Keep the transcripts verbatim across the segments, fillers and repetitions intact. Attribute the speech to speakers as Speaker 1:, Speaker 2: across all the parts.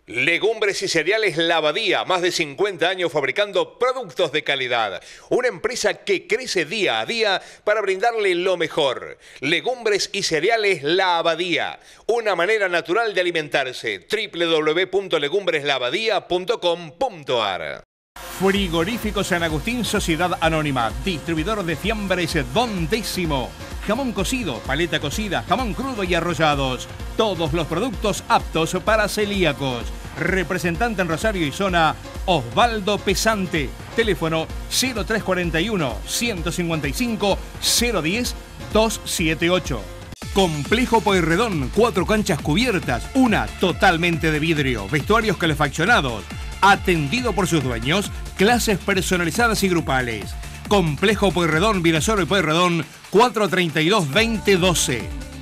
Speaker 1: Legumbres y cereales La Abadía, más de cincuenta años fabricando productos de calidad. Una empresa que crece día a día para brindarle lo mejor. Legumbres y cereales La Abadía, una manera natural de alimentarse. doble u doble u doble u punto legumbres la abadía punto com punto a r.
Speaker 2: Frigorífico San Agustín Sociedad Anónima, distribuidor de fiambres Don Décimo. Jamón cocido, paleta cocida, jamón crudo y arrollados. Todos los productos aptos para celíacos. Representante en Rosario y zona, Osvaldo Pesante. Teléfono cero tres cuarenta y uno, ciento cincuenta y cinco, cero diez, doscientos setenta y ocho. Complejo Pueyrredón, cuatro canchas cubiertas, una totalmente de vidrio, vestuarios calefaccionados. Atendido por sus dueños, clases personalizadas y grupales. Complejo Pueyrredón, Virasoro y Pueyrredón, cuatro treinta y dos, veinte doce.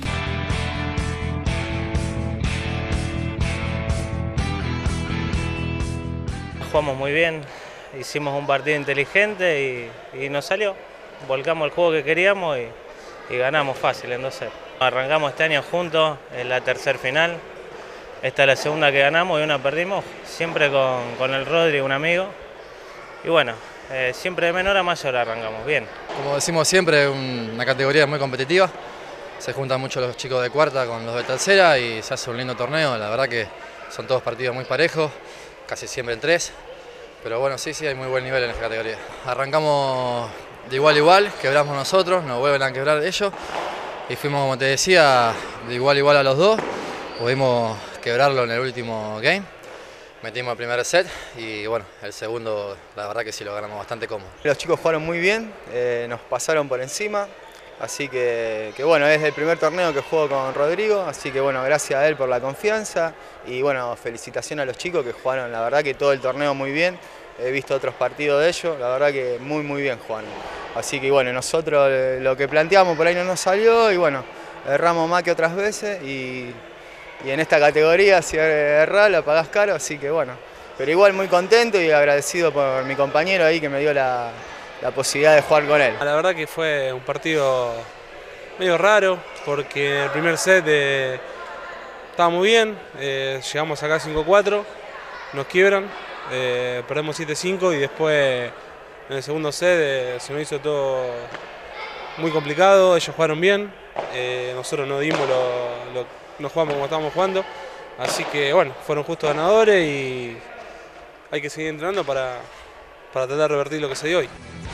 Speaker 3: Jugamos muy bien, hicimos un partido inteligente y, y nos salió. Volcamos el juego que queríamos y, y ganamos fácil en dos cero. Arrancamos este año juntos en la tercer final. Esta es la segunda que ganamos y una perdimos, siempre con, con el Rodri, un amigo. Y bueno, eh, siempre de menor a mayor arrancamos, bien.
Speaker 4: Como decimos siempre, una categoría muy competitiva. Se juntan mucho los chicos de cuarta con los de tercera y se hace un lindo torneo. La verdad que son todos partidos muy parejos, casi siempre en tres. Pero bueno, sí, sí, hay muy buen nivel en esta categoría. Arrancamos de igual a igual, quebramos nosotros, nos vuelven a quebrar ellos. Y fuimos, como te decía, de igual a igual a los dos. Pudimos quebrarlo en el último game. Metimos el primer set y bueno, el segundo la verdad que sí lo ganamos bastante cómodo.
Speaker 5: Los chicos jugaron muy bien, eh, nos pasaron por encima, así que, que bueno, es el primer torneo que juego con Rodrigo, así que bueno, gracias a él por la confianza y bueno, felicitación a los chicos que jugaron, la verdad que todo el torneo muy bien, he visto otros partidos de ellos, la verdad que muy muy bien jugaron. Así que bueno, nosotros lo que planteamos por ahí no nos salió y bueno, erramos más que otras veces y... Y en esta categoría, si errás, la pagás caro, así que bueno. Pero igual muy contento y agradecido por mi compañero ahí que me dio la, la posibilidad de jugar con él.
Speaker 6: La verdad que fue un partido medio raro, porque el primer set eh, estaba muy bien, eh, llegamos acá cinco cuatro, nos quiebran, eh, perdemos siete cinco y después en el segundo set eh, se nos hizo todo muy complicado, ellos jugaron bien, eh, nosotros no dimos lo, lo no jugamos como estábamos jugando, así que bueno, fueron justos ganadores y hay que seguir entrenando para, para tratar de revertir lo que se dio hoy.